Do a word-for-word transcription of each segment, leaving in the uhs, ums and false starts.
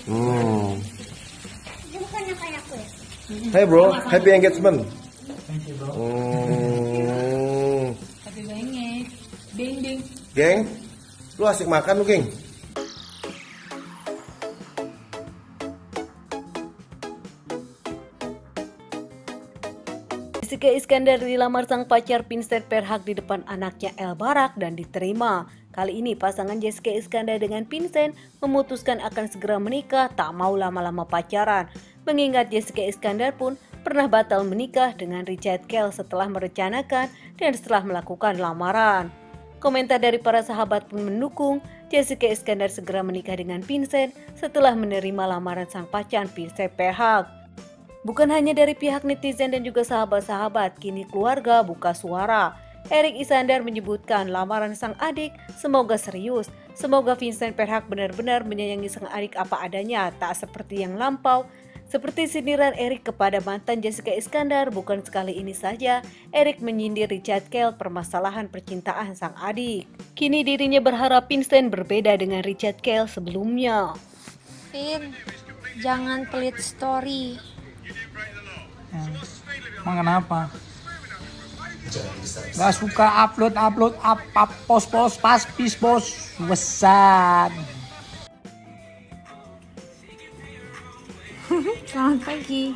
Hmm. Ini bukan yang kayak aku ya? Hey bro, happy engagement. Thank you bro. Hmm. Happy banget. Ding ding. Geng, lu asik makan lu, geng. Jessica Iskandar dilamar sang pacar Vincent Perhak di depan anaknya El Barak dan diterima. Kali ini pasangan Jessica Iskandar dengan Vincent memutuskan akan segera menikah, tak mau lama-lama pacaran. Mengingat Jessica Iskandar pun pernah batal menikah dengan Richard Kell setelah merencanakan dan setelah melakukan lamaran. Komentar dari para sahabat pun mendukung Jessica Iskandar segera menikah dengan Vincent setelah menerima lamaran sang pacar Vincent Perhak. Bukan hanya dari pihak netizen dan juga sahabat-sahabat, kini keluarga buka suara. Erik Isandar menyebutkan lamaran sang adik semoga serius. Semoga Vincent Perhak benar-benar menyayangi sang adik apa adanya, tak seperti yang lampau. Seperti sindiran Erik kepada mantan Jessica Iskandar, bukan sekali ini saja Erik menyindir Richard Kell permasalahan percintaan sang adik. Kini dirinya berharap Vincent berbeda dengan Richard Kell sebelumnya. Vin, jangan pelit story. Hmm. Emang kenapa? Gak suka upload upload up, up post post pas pis bos besar. Selamat pagi.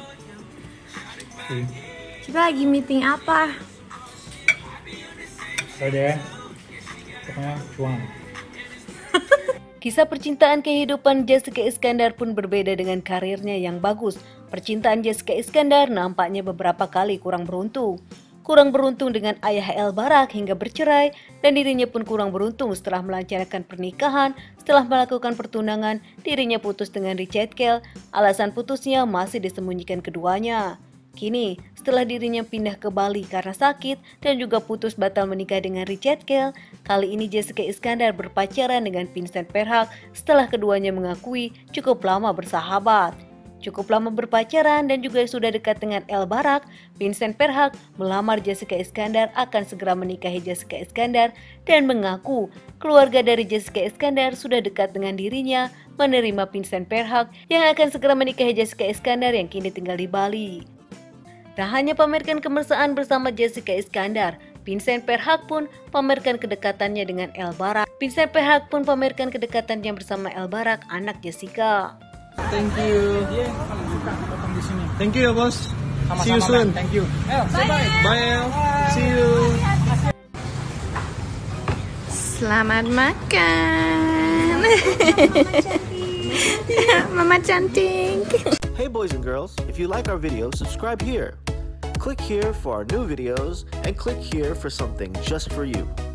Kita lagi meeting apa? Udah deh. Pokoknya cuan. Kisah percintaan kehidupan Jessica Iskandar pun berbeda dengan karirnya yang bagus. Percintaan Jessica Iskandar nampaknya beberapa kali kurang beruntung. Kurang beruntung dengan ayah El Barak hingga bercerai, dan dirinya pun kurang beruntung setelah melancarkan pernikahan. Setelah melakukan pertunangan, dirinya putus dengan Richard Kell. Alasan putusnya masih disembunyikan keduanya. Kini, setelah dirinya pindah ke Bali karena sakit dan juga putus batal menikah dengan Richard Kell, kali ini Jessica Iskandar berpacaran dengan Vincent Perhak setelah keduanya mengakui cukup lama bersahabat. Cukup lama berpacaran dan juga sudah dekat dengan El Barak, Vincent Perhak melamar Jessica Iskandar akan segera menikahi Jessica Iskandar dan mengaku keluarga dari Jessica Iskandar sudah dekat dengan dirinya menerima Vincent Perhak yang akan segera menikahi Jessica Iskandar yang kini tinggal di Bali. Tak hanya pamerkan kemesraan bersama Jessica Iskandar, Vincent Perhak pun pamerkan kedekatannya dengan El Barak. Vincent Perhak pun pamerkan kedekatannya bersama El Barak, anak Jessica. Thank you. Dia suka datang di sini. Thank you ya bos. Sama-sama. See you soon. Man. Thank you. El, bye bye. Bye El. See you. Selamat makan. Mama cantik. Hey boys and girls, if you like our videos, subscribe here. Click here for our new videos and click here for something just for you.